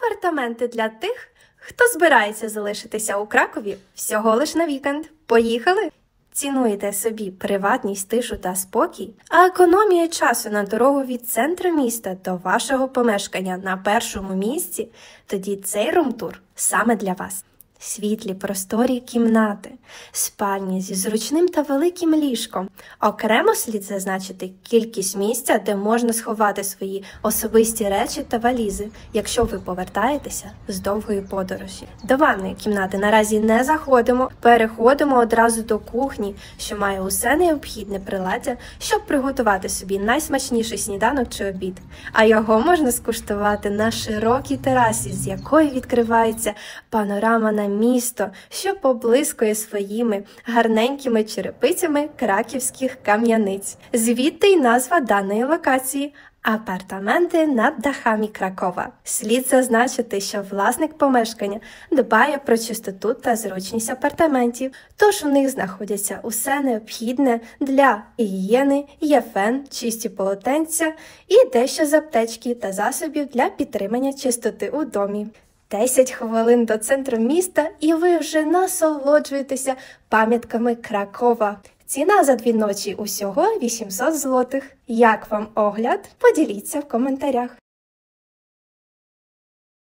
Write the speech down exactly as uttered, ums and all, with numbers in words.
Апартаменти для тих, хто збирається залишитися у Кракові всього лиш на вікенд. Поїхали? Цінуєте собі приватність, тишу та спокій, а економія часу на дорогу від центру міста до вашого помешкання на першому місці? Тоді цей румтур саме для вас. Світлі, просторі кімнати, спальні зі зручним та великим ліжком. Окремо слід зазначити кількість місця, де можна сховати свої особисті речі та валізи, якщо ви повертаєтеся з довгої подорожі. До ванної кімнати наразі не заходимо, переходимо одразу до кухні, що має усе необхідне приладдя, щоб приготувати собі найсмачніший сніданок чи обід. А його можна скуштувати на широкій терасі, з якої відкривається панорама на місто, що поблискує своїми гарненькими черепицями краківських кам'яниць. Звідти й назва даної локації – апартаменти над дахами Кракова. Слід зазначити, що власник помешкання дбає про чистоту та зручність апартаментів, тож у них знаходяться усе необхідне для гігієни, є фен, чисті полотенця і дещо з аптечки та засобів для підтримання чистоти у домі. десять хвилин до центру міста і ви вже насолоджуєтеся пам'ятками Кракова. Ціна за дві ночі усього вісімсот злотих. Як вам огляд? Поділіться в коментарях.